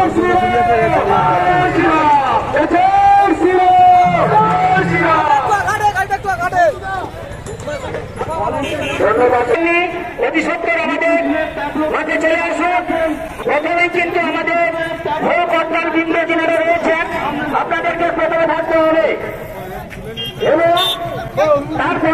অতি সত্তর আমাদের মাঠে চলে আসুন। প্রথমে কিন্তু আমাদের ভোটার বৃন্দ যারা রয়েছেন আপনাদেরকে প্রথমে থাকতে হবে এবং তারপর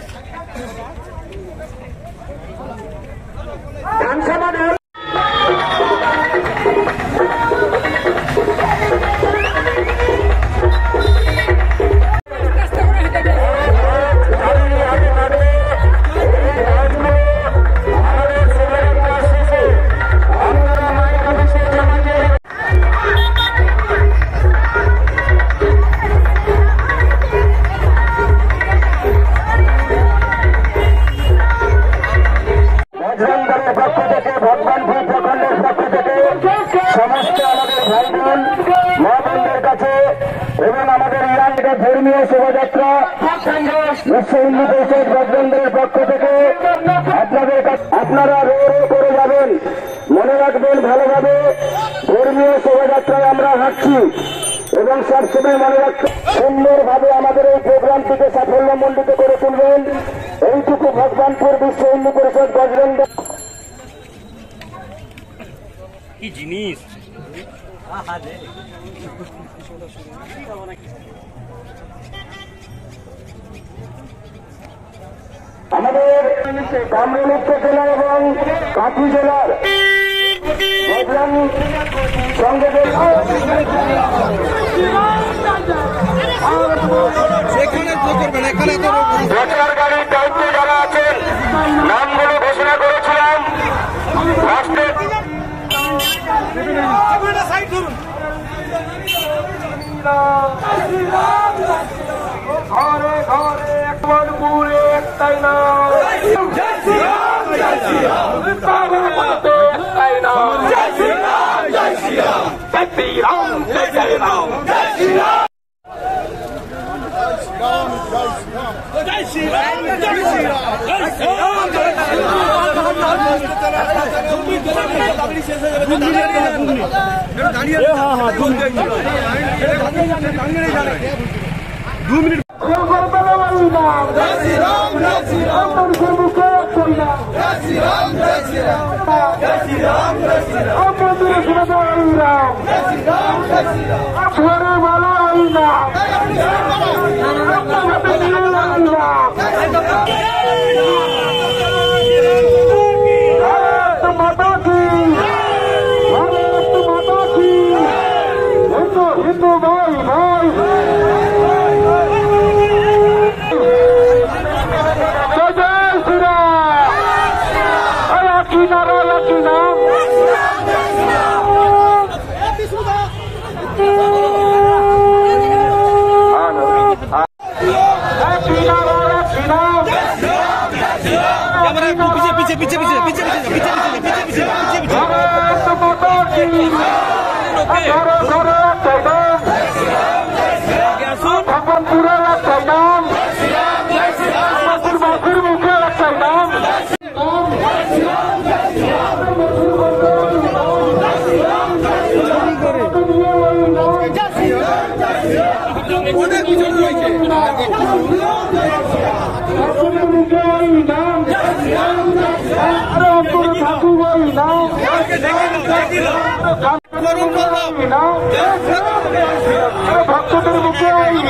সমস্ত আমাদের ভাই বোন মা বোনদের কাছে এবং আমাদের ইয়াংদের ধর্মীয় শোভাযাত্রা বিশ্ব হিন্দু পরিষদ বজরঙ্গের পক্ষ থেকে আপনাদের কাছে আপনারা রো রো করে যাবেন। মনে রাখবেন ভালোভাবে ধর্মীয় শোভাযাত্রায় আমরা হাঁটছি এবং সবসময় মনে রাখবেন সুন্দরভাবে আমাদের এই প্রোগ্রামটিকে সাফল্যমণ্ডিত করে তুলবেন। এইটুকু ভগবানপুর বিশ্ব হিন্দু পরিষদ বজরঙ্গ কি জিনিস আমাদের কামরূপ উত্তর জেলা এবং কাঁথি জেলার বজরং সংঘের ভোটার গাড়ির দায়িত্বে যারা আছেন নামগুলো ঘোষণা করেছিলাম। ঘরে ঘরে একবার পুরে একটাই নাম, একটাই নাম, জয় শ্রীরাম জয় শ্রীরাম জয় শ্রীরাম জয় শ্রীরাম জয় শ্রীরাম জয় শ্রীরাম জয় শ্রীরাম হিন্দু ভাই ভাই पीछे पीछे पीछे पीछे पीछे पीछे पीछे ভক্তদের মুখে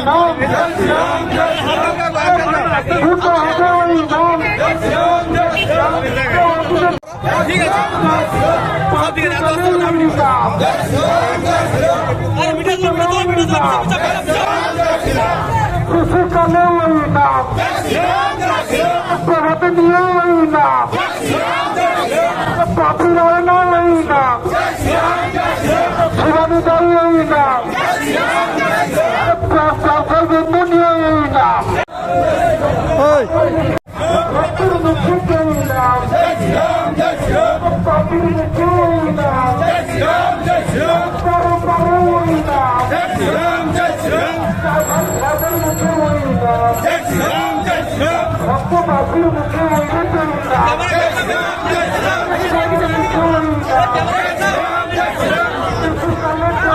প্রভাতে নিয়ে নাম পাপিরায় নাম শিবানী দাঁড়িয়ে নাম জন্য নিয়ে নাম ভক্তের মুখে নাম পাপির মুখে নাম ভক্ত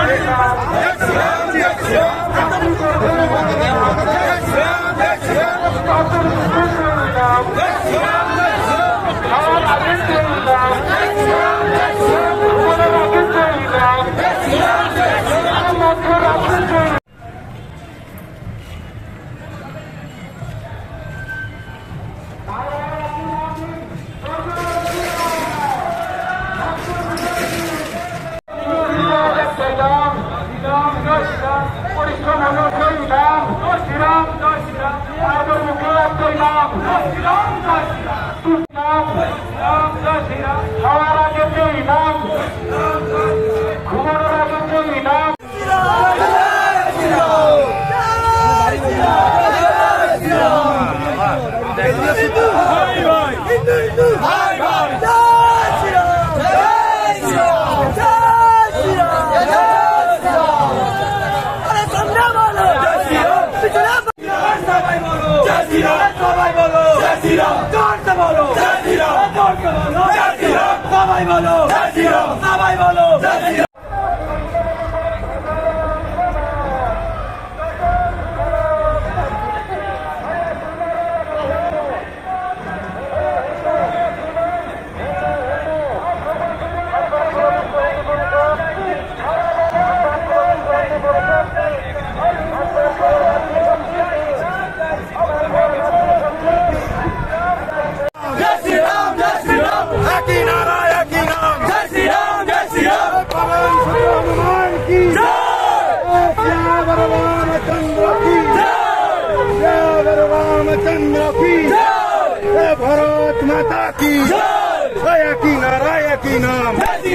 भारत माता की की नारा की नाम।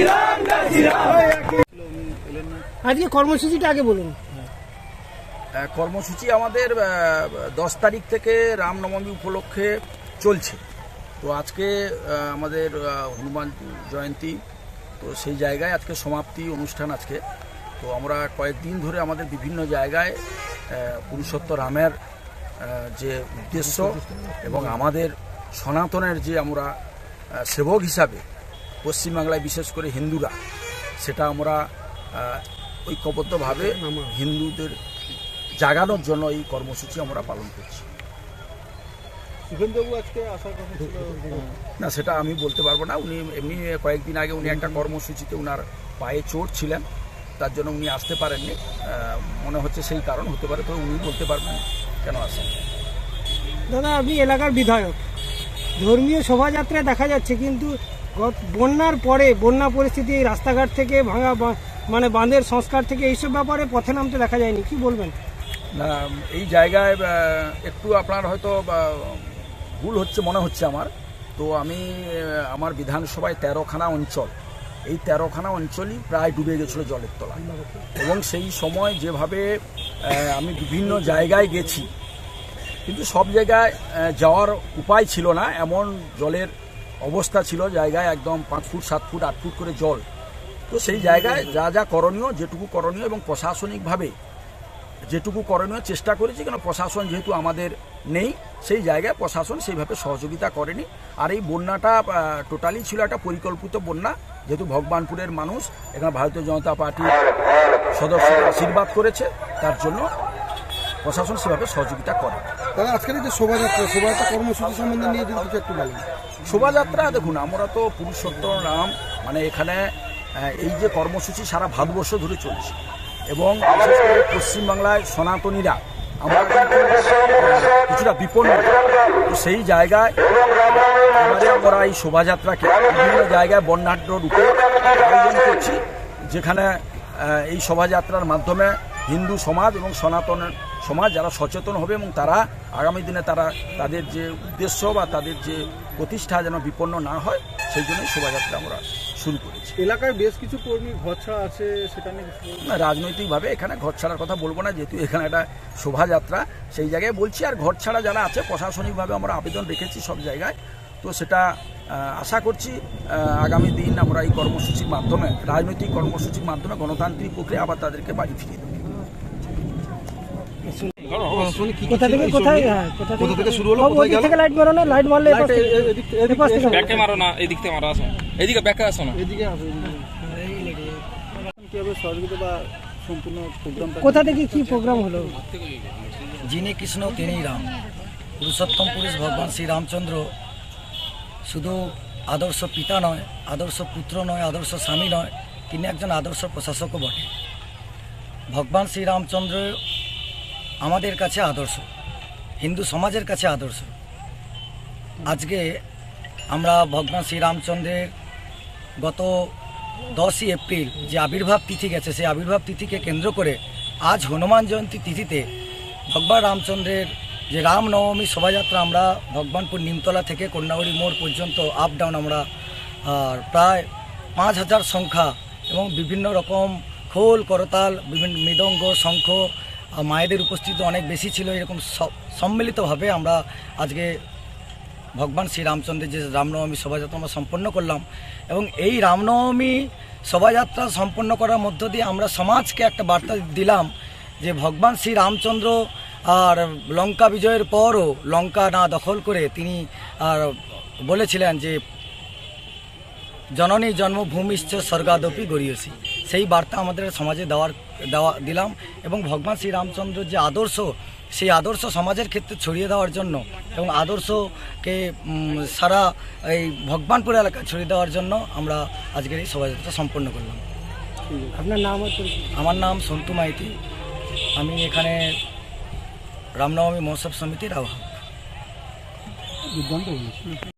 আজকে কর্মসূচিটা আগে বলুন। কর্মসূচি আমাদের 10 তারিখ থেকে রামনবমী উপলক্ষে চলছে। তো আজকে আমাদের হনুমান জয়ন্তী, তো সেই জায়গায় আজকে সমাপ্তি অনুষ্ঠান আজকে। তো আমরা কয়েকদিন ধরে আমাদের বিভিন্ন জায়গায় পুরুষোত্তম রামের যে উদ্দেশ্য এবং আমাদের সনাতনের যে আমরা সেবক হিসাবে পশ্চিমবাংলায় বিশেষ করে হিন্দুরা, সেটা আমরা ঐক্যবদ্ধভাবে হিন্দুদের জাগানোর জন্য এই কর্মসূচি আমরা পালন করছি। না, সেটা আমি বলতে পারবো না। উনি এমনি কয়েকদিন আগে উনি একটা কর্মসূচিতে উনার পায়ে চোট ছিলেন, তার জন্য উনি আসতে পারেননি। মনে হচ্ছে সেই কারণ হতে পারে, তো উনি বলতে পারবেন কেন আসেন। দাদা, আপনি এলাকার বিধায়ক, ধর্মীয় শোভাযাত্রায় দেখা যাচ্ছে, কিন্তু বন্যার পরে বন্যা পরিস্থিতি, রাস্তাঘাট থেকে ভাঙা মানে বাঁধের সংস্কার থেকে এইসব ব্যাপারে পথে নামতে দেখা যায়নি, কি বলবেন? না, এই জায়গায় একটু আপনার হয়তো ভুল হচ্ছে মনে হচ্ছে আমার। তো আমি আমার বিধানসভায় 13খানা অঞ্চল, এই 13খানা অঞ্চলই প্রায় ডুবে গেছিল জলের তলায়, এবং সেই সময় যেভাবে আমি বিভিন্ন জায়গায় গেছি, কিন্তু সব জায়গায় যাওয়ার উপায় ছিল না, এমন জলের অবস্থা ছিল। জায়গায় একদম 5 ফুট 7 ফুট 8 ফুট করে জল। তো সেই জায়গায় যা যা করণীয়, যেটুকু করণীয় এবং প্রশাসনিকভাবে যেটুকু করণীয় চেষ্টা করেছি, কেন প্রশাসন যেহেতু আমাদের নেই, সেই জায়গায় প্রশাসন সেইভাবে সহযোগিতা করেনি। আর এই বন্যাটা টোটালি ছিল একটা পরিকল্পিত বন্যা, যেহেতু ভগবানপুরের মানুষ, এখানে ভারতীয় জনতা পার্টির সদস্যরা আশীর্বাদ করেছে, তার জন্য প্রশাসন সেভাবে সহযোগিতা করে। দাদা, আজকের যে শোভাযাত্রা কর্মসূচি সম্বন্ধে নিয়ে যদি কিছু একটু বলেন। শোভাযাত্রা দেখুন, আমরা তো পুরুষোত্তম রাম, মানে এখানে এই যে কর্মসূচি সারা ভারতবর্ষ ধরে চলছে, এবং বিশেষ করে পশ্চিমবাংলায় সনাতনীরা আমরা কিছুটা বিপন্ন। তো সেই জায়গায় আমরা এই শোভাযাত্রাকে বিভিন্ন জায়গায় বর্ণাঢ্য রূপে আয়োজন করছি, যেখানে এই শোভাযাত্রার মাধ্যমে হিন্দু সমাজ এবং সনাতনের সমাজ যারা সচেতন হবে, এবং তারা আগামী দিনে তাদের যে উদ্দেশ্য বা তাদের যে প্রতিষ্ঠা যেন বিপন্ন না হয়, সেই জন্যই শোভাযাত্রা আমরা শুরু করেছি। এলাকায় বেশ কিছু কর্মী ঘর ছাড়া আছে, সেটা নিয়ে না, রাজনৈতিকভাবে এখানে ঘর ছাড়ার কথা বলবো না, যেহেতু এখানে একটা শোভাযাত্রা, সেই জায়গায় বলছি। আর ঘর ছাড়া যারা আছে, প্রশাসনিকভাবে আমরা আবেদন রেখেছি সব জায়গায়। তো সেটা আশা করছি আগামী দিন আমরা এই কর্মসূচির মাধ্যমে, রাজনৈতিক কর্মসূচির মাধ্যমে গণতান্ত্রিক প্রক্রিয়া আবার তাদেরকে বাড়ি ফিরিয়ে দেবে। কোথা থেকে কোথায়, কোথা থেকে শুরু হলো, কোথায় গেল? থেকে লাইট মারো না, লাইট মারলে এই পাশ থেকে ব্যাকে মারো না, এই দিক থেকে মারো, আসো এদিকে ব্যাকে আসো না, এদিকে আসো। কিভাবে সহযোগিতা বা সম্পূর্ণ প্রোগ্রামটা কোথা থেকে কি প্রোগ্রাম হলো? যিনি কৃষ্ণ তিনিই রাম। পুরুষোত্তম পুরুষ ভগবান শ্রী রামচন্দ্র শুধু আদর্শ পিতা নয়, আদর্শ পুত্র নয়, আদর্শ স্বামী নয়, তিনি একজন আদর্শ প্রশাসকও বটে। ভগবান শ্রী রামচন্দ্র আমাদের কাছে আদর্শ, হিন্দু সমাজের কাছে আদর্শ। আজকে আমরা ভগবান শ্রী রামচন্দ্রের গত 10ই এপ্রিল যে আবির্ভাব তিথি গেছে, সেই আবির্ভাব তিথিকে কেন্দ্র করে আজ হনুমান জয়ন্তী তিথিতে ভগবান রামচন্দ্রের যে রামনবমী শোভাযাত্রা আমরা ভগবানপুর নিমতলা থেকে কন্যাগুড়ি মোড় পর্যন্ত আপ ডাউন আমরা প্রায় 5000 সংখ্যা এবং বিভিন্ন রকম খোল করতাল, বিভিন্ন মৃদঙ্গ, শঙ্খ, মায়েদের উপস্থিতি অনেক বেশি ছিল। এরকম সম্মিলিতভাবে আমরা আজকে ভগবান শ্রী রামচন্দ্রের যে রামনবমী শোভাযাত্রা আমরা সম্পন্ন করলাম। এবং এই রামনবমী শোভাযাত্রা সম্পন্ন করার মধ্য দিয়ে আমরা সমাজকে একটা বার্তা দিলাম যে ভগবান শ্রী রামচন্দ্র আর লঙ্কা বিজয়ের পরও লঙ্কা না দখল করে তিনি আর বলেছিলেন যে জননী জন্মভূমিশ্চ স্বর্গাদপি গড়িয়েছি। সেই বার্তা আমাদের সমাজে দিলাম এবং ভগবান শ্রী রামচন্দ্রের যে আদর্শ, সেই আদর্শ সমাজের ক্ষেত্রে ছড়িয়ে দেওয়ার জন্য এবং আদর্শকে সারা এই ভগবানপুর এলাকায় ছড়িয়ে দেওয়ার জন্য আমরা আজকের এই শোভাযাত্রা সম্পন্ন করলাম। আপনার নাম? আমার নাম সন্তু মাইতি, আমি এখানে রামনবমী মহোৎসব সমিতির আহ্বায়ক।